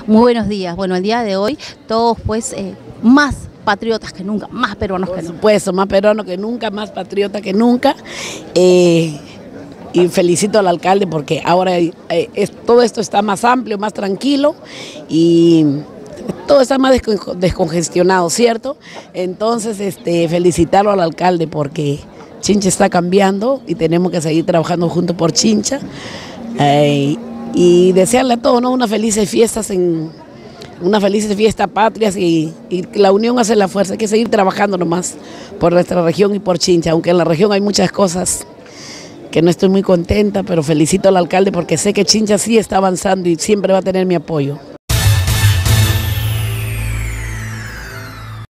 Muy buenos días. Bueno, el día de hoy todos pues más patriotas que nunca, más peruanos que nunca. Por supuesto, más peruano que nunca, más patriota que nunca. Y felicito al alcalde porque ahora todo esto está más amplio, más tranquilo y todo está más descongestionado, ¿cierto? Entonces, felicitarlo al alcalde porque Chincha está cambiando y tenemos que seguir trabajando juntos por Chincha. Y desearle a todos, ¿no? Unas felices fiestas patrias y la unión hace la fuerza. Hay que seguir trabajando nomás por nuestra región y por Chincha, aunque en la región hay muchas cosas que no estoy muy contenta, pero felicito al alcalde porque sé que Chincha sí está avanzando y siempre va a tener mi apoyo.